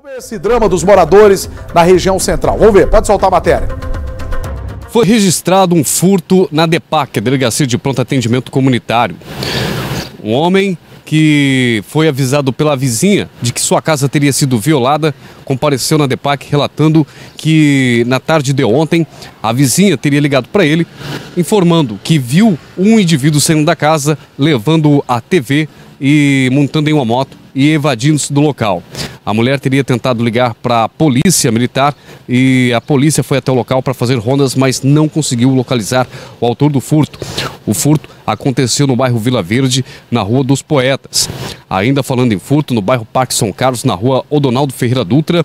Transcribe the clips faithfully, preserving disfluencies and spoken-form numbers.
Vamos ver esse drama dos moradores na região central. Vamos ver, pode soltar a matéria. Foi registrado um furto na DEPAC, a Delegacia de Pronto Atendimento Comunitário. Um homem que foi avisado pela vizinha de que sua casa teria sido violada, compareceu na DEPAC relatando que na tarde de ontem a vizinha teria ligado para ele, informando que viu um indivíduo saindo da casa, levando a T V e montando em uma moto e evadindo-se do local. A mulher teria tentado ligar para a polícia militar e a polícia foi até o local para fazer rondas, mas não conseguiu localizar o autor do furto. O furto aconteceu no bairro Vila Verde, na Rua dos Poetas. Ainda falando em furto, no bairro Parque São Carlos, na Rua Odonaldo Ferreira Dutra,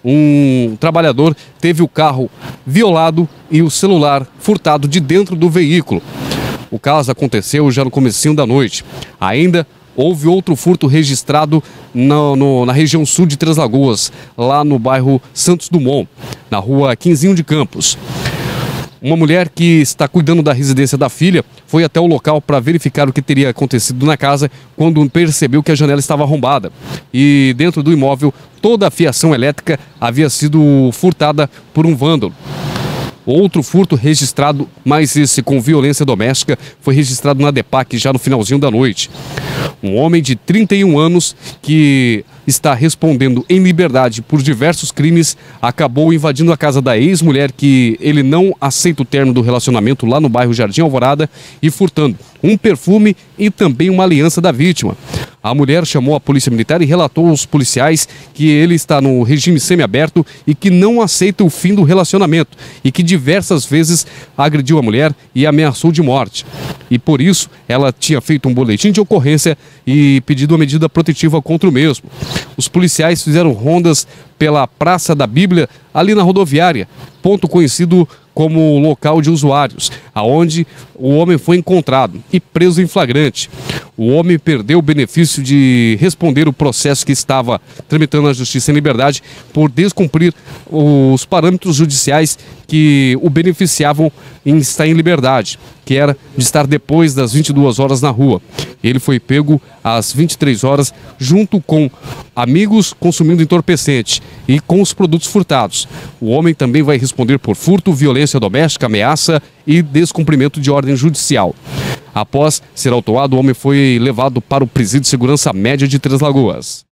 um trabalhador teve o carro violado e o celular furtado de dentro do veículo. O caso aconteceu já no comecinho da noite. Ainda houve outro furto registrado no, no, na região sul de Três Lagoas, lá no bairro Santos Dumont, na rua Quinzinho de Campos. Uma mulher que está cuidando da residência da filha foi até o local para verificar o que teria acontecido na casa quando percebeu que a janela estava arrombada. E dentro do imóvel, toda a fiação elétrica havia sido furtada por um vândalo. Outro furto registrado, mas esse com violência doméstica, foi registrado na DEPAC já no finalzinho da noite. Um homem de trinta e um anos que está respondendo em liberdade por diversos crimes acabou invadindo a casa da ex-mulher que ele não aceita o término do relacionamento lá no bairro Jardim Alvorada e furtando um perfume e também uma aliança da vítima. A mulher chamou a polícia militar e relatou aos policiais que ele está no regime semiaberto e que não aceita o fim do relacionamento e que diversas vezes agrediu a mulher e ameaçou de morte. E por isso ela tinha feito um boletim de ocorrência e pedido uma medida protetiva contra o mesmo. Os policiais fizeram rondas pela Praça da Bíblia, ali na rodoviária, ponto conhecido como local de usuários, aonde o homem foi encontrado e preso em flagrante. O homem perdeu o benefício de responder o processo que estava tramitando na Justiça em Liberdade por descumprir os parâmetros judiciais que o beneficiavam em estar em liberdade, que era de estar depois das vinte e duas horas na rua. Ele foi pego às vinte e três horas junto com amigos consumindo entorpecente e com os produtos furtados. O homem também vai responder por furto, violência doméstica, ameaça e descumprimento de ordem judicial. Após ser autuado, o homem foi levado para o Presídio de Segurança Média de Três Lagoas.